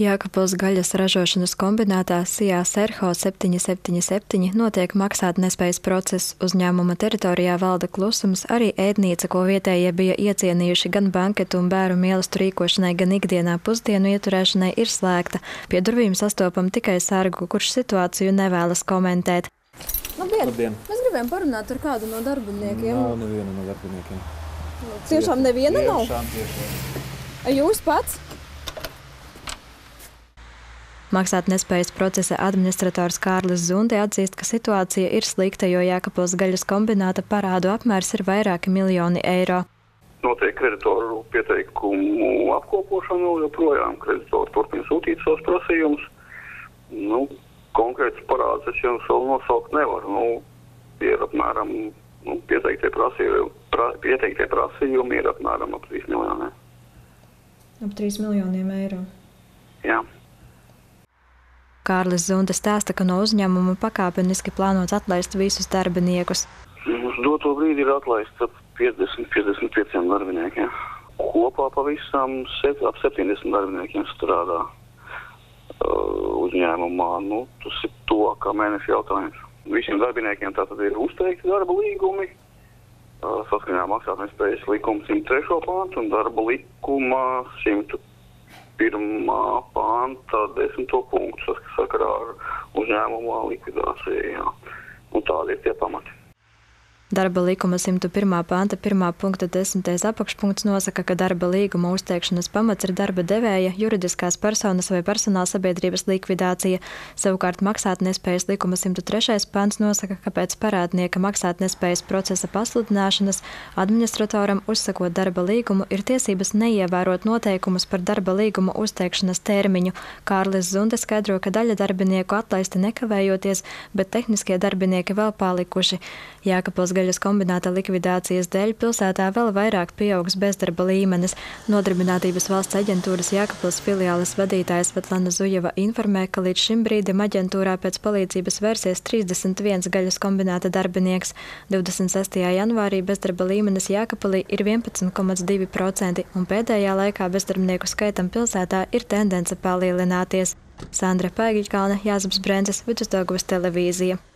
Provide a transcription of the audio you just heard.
Jēkabpils gaļas ražošanas kombinātā Sijā Serho 777 notiek maksātnespējas process. Uzņēmuma teritorijā valda klusums, arī ēdnīca, ko vietējie bija iecienījuši gan banketu un bēru mīlestību rīkošanai, gan ikdienā pusdienu ieturēšanai, ir slēgta. Pie durvīm sastopam tikai sargu, kurš situāciju nevēlas komentēt. Labdien! Mēs gribējām parunāt ar kādu no darbiniekiem. Nav neviena no darbiniekiem. Tiešām neviena nav? Tiešām. Jūs pats? Maksātnespējas procesa administrators Kārlis Zunde atzīst, ka situācija ir slikta, jo Jēkabpils gaļas kombināta parādu apmērs ir vairāki miljoni eiro. Notiek kreditoru pieteikumu apkopošana, joprojām kreditori turpina sūtīt savus prasījumus. Konkrēts parāds es jums vēl nosaukt nevaru. Ir apmēram pieteiktie prasījumi ir apmēram ap 3 miljoniem. Ap 3 miljoniem eiro. Jā. Kārlis Zunde stāsta, ka no uzņēmuma pakāpeniski plānots atlaist visus darbiniekus. Uz doto brīdi ir atlaists ap 50-55 darbiniekiem. Kopā pavisam ap 70 darbiniekiem strādā uzņēmumā. Tas ir tuvākā mēneša jautājums. Visiem darbiniekiem tātad ir uzteikti darba līgumi. Saskaņā maksātnespējas likuma 103. pantu un darba likuma 101. panta 10. punktu sakarā ar uzņēmuma likvidāciju. Tādi ir tie pamati. Darba likuma 101. panta 1. punkta 10. apakšpunkts nosaka, ka darba līguma uzteikšanas pamats ir darba devēja, juridiskās personas vai personāla sabiedrības likvidācija. Savukārt maksātnespējas likuma 103. pants nosaka, ka pēc parādnieka maksātnespējas procesa pasludināšanas administratoram uzsakot darba līgumu ir tiesības neievērot noteikumus par darba līguma uzteikšanas termiņu. Kārlis Zunde skaidro, ka daļa darbinieku atlaisti nekavējoties, bet tehniskie darbinieki vēl palikuši. Jēkabpils gaļas kombināta likvidācijas dēļ pilsētā vēl vairāk pieaugs bezdarba līmenis. Nodarbinātības valsts aģentūras Jēkabpils filiāles vadītājs Svetlana Zujeva informē, ka līdz šim brīdim aģentūrā pēc palīdzības vērsies 31 gaļas kombināta darbinieks. 26. janvārī bezdarba līmenis Jēkabpilī ir 11,2% un pēdējā laikā bezdarbnieku skaitam pilsētā ir tendence palielināties. Sandra Paigļkalne, Jāzeps Brences, Vidusdaugavas televīzija.